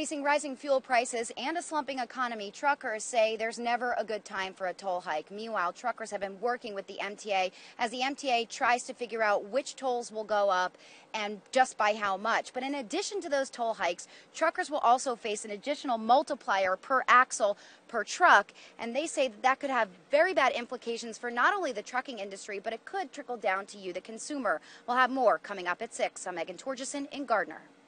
Facing rising fuel prices and a slumping economy, truckers say there's never a good time for a toll hike. Meanwhile, truckers have been working with the MTA as the MTA tries to figure out which tolls will go up and just by how much. But in addition to those toll hikes, truckers will also face an additional multiplier per axle per truck, and they say that could have very bad implications for not only the trucking industry, but it could trickle down to you, the consumer. We'll have more coming up at 6. I'm Meghan Torjussen in Gardner.